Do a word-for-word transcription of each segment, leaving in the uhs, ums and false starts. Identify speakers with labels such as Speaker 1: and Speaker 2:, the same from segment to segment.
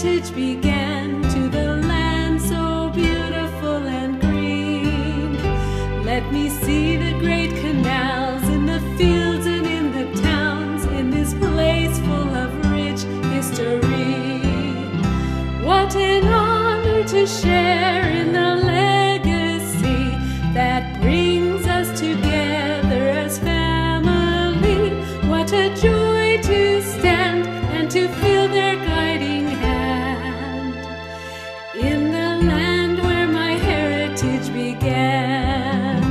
Speaker 1: heritage began, to the land so beautiful and green. Let me see the great canals in the fields and in the towns, in this place full of rich history. What an honor to share in the legacy that brings us together as family. What a joy to stand and to feel their guiding hand in the land where my heritage began.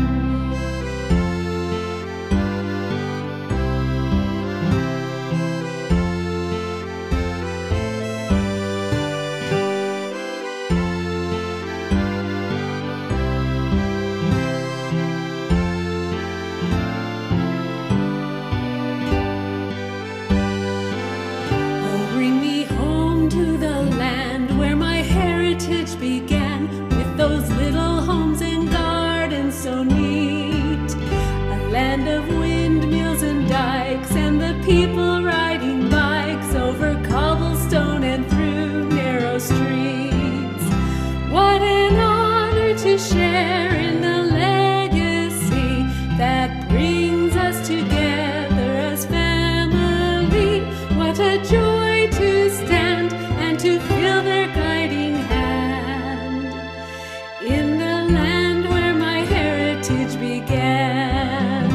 Speaker 1: Began with those little homes and gardens so neat, a land of windmills and dikes, and the people riding bikes over cobblestone and through narrow streets. What an honor to share in the legacy that brings us together as family. What a joy to stand and to feel their guiding hand in the land where my heritage began.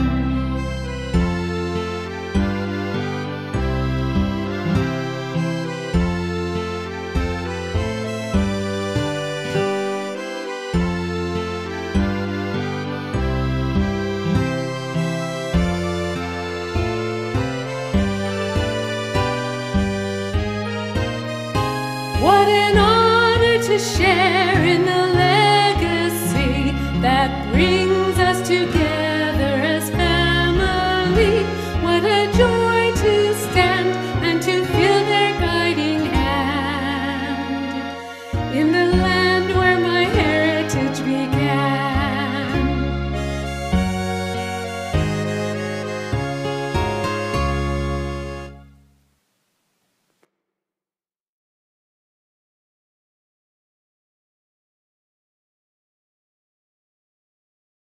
Speaker 1: What an honor to share in the legacy that brings